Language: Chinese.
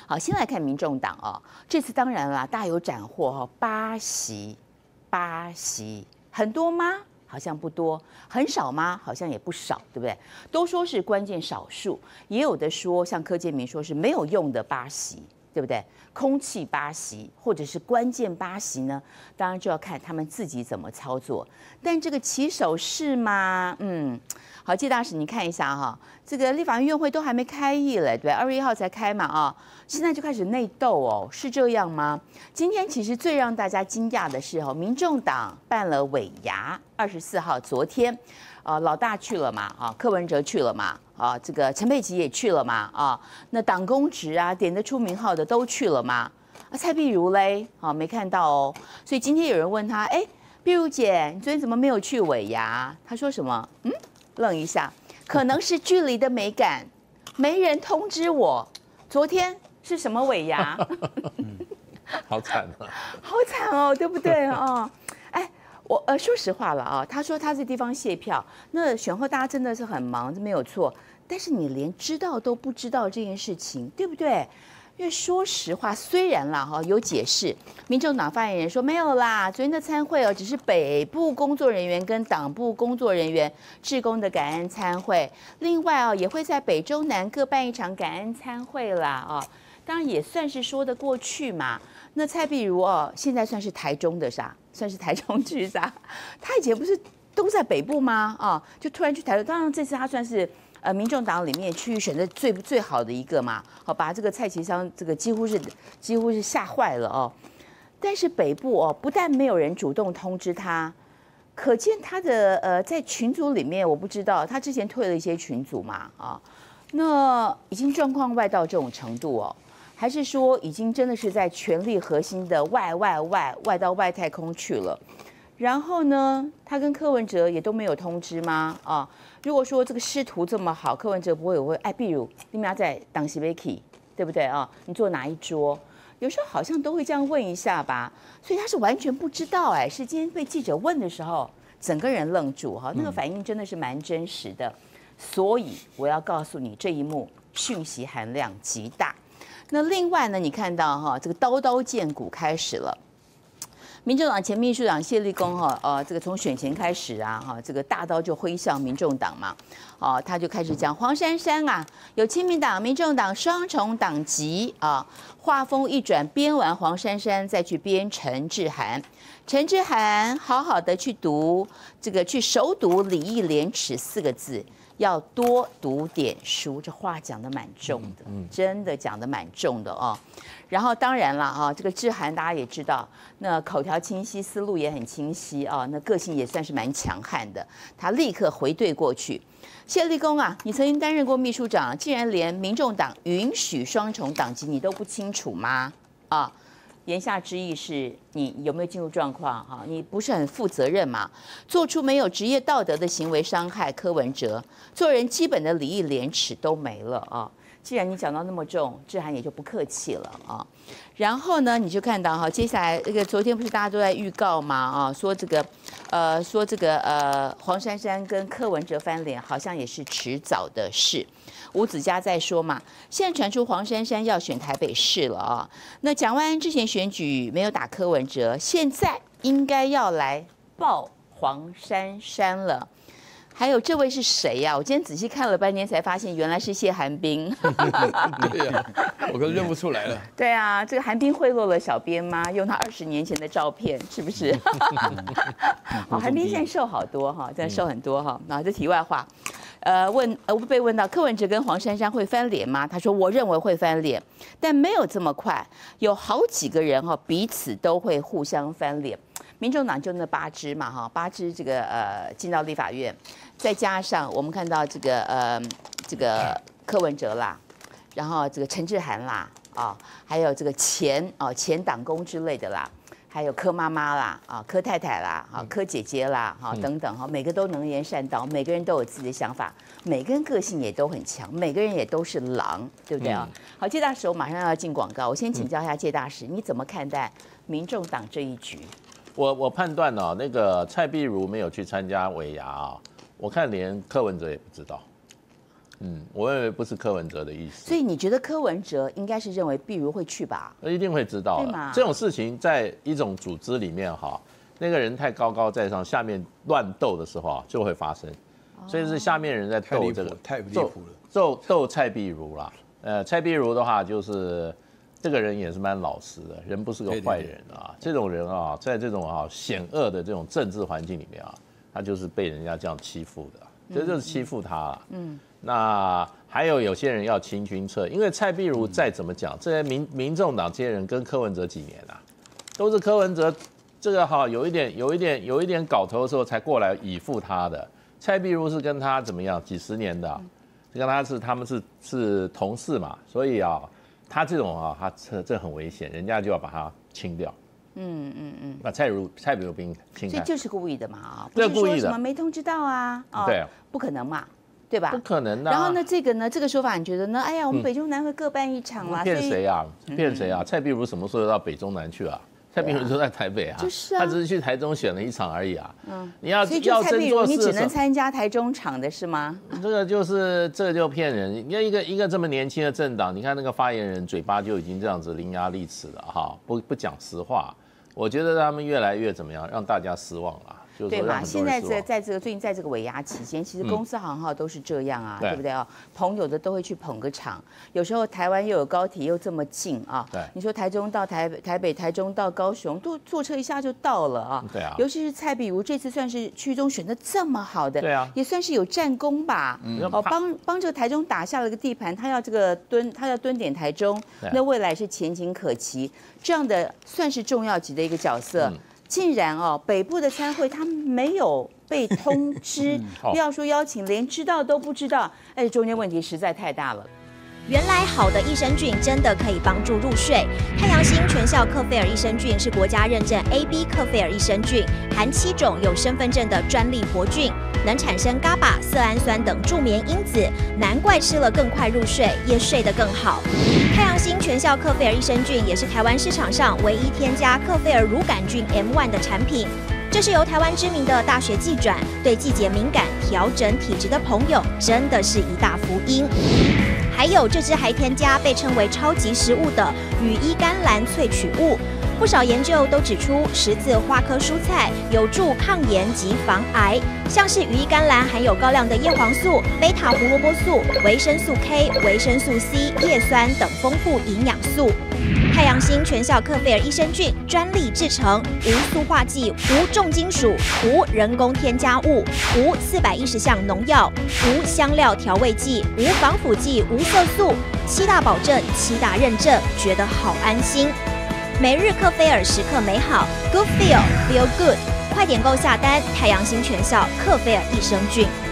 好，先来看民众党哦，这次当然啦，大有斩获哈，八席很多吗？好像不多，很少吗？好像也不少，对不对？都说是关键少数，也有的说，像柯建铭说是没有用的8席，对不对？空气8席，或者是关键8席呢？当然就要看他们自己怎么操作。但这个起手是吗？好，谢大使，你看一下哈，这个立法院院会都还没开议嘞，对，2月1号才开嘛啊，现在就开始内斗哦，是这样吗？今天其实最让大家惊讶的是民众党办了尾牙，24号昨天，老大去了嘛，柯文哲去了嘛，这个陈佩琪也去了嘛，那党公职啊点得出名号的都去了嘛，蔡壁如嘞，没看到哦，所以今天有人问他，碧如姐，你昨天怎么没有去尾牙？他说什么？愣一下，可能是距离的美感，没人通知我。昨天是什么尾牙？ 好惨啊！ 好惨哦，对不对哦？我说实话了啊，他说他这地方谢票，那选后大家真的是很忙，这没有错。但是你连知道都不知道这件事情，对不对？因为说实话，虽然啦有解释，民众党发言人说没有啦，昨天的参会只是北部工作人员跟党部工作人员志工的感恩参会，另外也会在北中南各办一场感恩参会啦当然也算是说得过去嘛。那蔡壁如现在算是台中的啥？算是台中区啥？他以前不是都在北部吗？就突然去台中，当然这次他算是。民众党里面区域选的最好的一个嘛，把这个蔡其昌这个几乎是吓坏了但是北部不但没有人主动通知他，可见他的在群组里面，我不知道他之前退了一些群组嘛那已经状况外到这种程度还是说已经真的是在权力核心的外到外太空去了？然后呢，他跟柯文哲也都没有通知吗？如果说这个师徒这么好，柯文哲不会有比如你们要在党席 Vicky， 对不对你坐哪一桌？有时候好像都会这样问一下吧。所以他是完全不知道是今天被记者问的时候，整个人愣住那个反应真的是蛮真实的。所以我要告诉你，这一幕讯息含量极大。那另外呢，你看到这个刀见骨开始了。民众党前秘书长谢立功这个从选前开始这个大刀就挥向民众党嘛，他就开始讲黄珊珊有亲民党、民众党双重党籍话锋一转，编完黄珊珊再去编陈志涵，陈志涵好好的去读这个去熟读礼义廉耻4个字。要多读点书，这话讲得蛮重的，真的讲得蛮重的然后当然了这个志涵大家也知道，那口条清晰，思路也很清晰那个性也算是蛮强悍的。他立刻回怼过去，谢立功你曾经担任过秘书长，竟然连民众党允许双重党籍你都不清楚吗？言下之意是你有没有进入状况你不是很负责任嘛？做出没有职业道德的行为，伤害柯文哲，做人基本的礼义廉耻都没了既然你讲到那么重，志涵也就不客气了然后呢，你就看到接下来这个昨天不是大家都在预告吗？说这个黄珊珊跟柯文哲翻脸，好像也是迟早的事。吴子嘉在说嘛，现在传出黄珊珊要选台北市了那蒋万安之前选举没有打柯文哲，现在应该要来爆黄珊珊了。还有这位是谁呀？我今天仔细看了半天，才发现原来是谢寒冰。 对呀，我都认不出来了。 对啊，这个寒冰贿赂了小编吗？用他20年前的照片，是不是？寒冰现在瘦好多真的瘦很多这题外话。被问到柯文哲跟黄珊珊会翻脸吗？他说：“我认为会翻脸，但没有这么快。有好几个人彼此都会互相翻脸。民众党就那8支嘛8支这个进到立法院，再加上我们看到这个柯文哲啦，然后这个陈志涵啦还有这个前党工之类的啦。”还有柯妈妈啦，柯太太啦，柯姐姐啦，等等每个都能言善道，每个人都有自己的想法，每个人个性也都很强，每个人也都是狼，对不对好，介大使，我马上要进广告，我先请教一下介大使，你怎么看待民众党这一局？ 我判断那个蔡壁如没有去参加尾牙我看连柯文哲也不知道。 我认为不是柯文哲的意思。 所以你觉得柯文哲应该是认为碧如会去吧？ 一定会知道的。这种事情在一种组织里面哈，那个人太高高在上，下面乱斗的时候啊，就会发生。所以是下面人在斗这个， 太离谱了。 斗蔡壁如啦。蔡壁如的话就是这个人也是蛮老实的，人不是个坏人啊。这种人啊，在这种险恶的这种政治环境里面啊，他就是被人家这样欺负的。这就是欺负他了。那还有些人要清君侧，因为蔡壁如再怎么讲，这些民众党这些人跟柯文哲几年啊，都是柯文哲这个有一点搞头的时候才过来以附他的。蔡壁如是跟他怎么样几十年的，跟他们是同事嘛，所以他这种他这很危险，人家就要把他清掉。把蔡壁如兵清开， 所以就是故意的嘛不是说什么没通知到啊？ 对， 不可能嘛，对吧？ 不可能的。 然后呢，这个说法你觉得呢？哎呀，我们北中南会各办一场啦。 骗谁啊？骗谁啊？蔡壁如什么时候到北中南去啊？蔡壁如就在台北啊， 就是啊， 他只是去台中选了一场而已啊。你要所以就蔡壁如，你只能事， 参加台中场的是吗？ 这个就骗人。你看一个这么年轻的政党，你看那个发言人嘴巴就已经这样子伶牙俐齿了哈，不讲实话。我觉得他们越来越怎么样，让大家失望了。 对嘛？现在最近在这个尾牙期间，其实公司行号都是这样啊，对不对啊？朋友的都会去捧个场。有时候台湾又有高铁又这么近啊，你说台中到台北，台中到高雄，都坐车一下就到了啊。 对啊。 尤其是蔡壁如这次算是区中选的这么好的， 对啊， 也算是有战功吧。帮这个台中打下了个地盘，他要蹲点台中，那未来是前景可期。这样的算是重要级的一个角色。竟然北部的参会他没有被通知，不要说邀请，连知道都不知道，中间问题实在太大了。 原来好的益生菌真的可以帮助入睡。太阳星全效克菲尔益生菌是国家认证 AB 克菲尔益生菌，含7种有身份证的专利活菌，能产生 GABA、色氨酸等助眠因子，难怪吃了更快入睡，也睡得更好。太阳星全效克菲尔益生菌也是台湾市场上唯一添加克菲尔乳杆菌 M1 的产品。这是由台湾知名的大学季转，对季节敏感、调整体质的朋友真的是一大福音。还有这支还添加被称为超级食物的羽衣甘蓝萃取物，不少研究都指出十字花科蔬菜有助抗炎及防癌，像是羽衣甘蓝含有高量的叶黄素、贝塔胡萝卜素、维生素 K、维生素 C、叶酸等丰富营养素。太阳星全效克菲尔益生菌专利制成，无塑化剂、无重金属、无人工添加物、无410项农药、无香料调味剂、无防腐剂、无色素，7大保证、7大认证，觉得好安心。每日克菲尔时刻美好 ，Good Feel Feel Good， 快点购下单！太阳星全效克菲尔益生菌。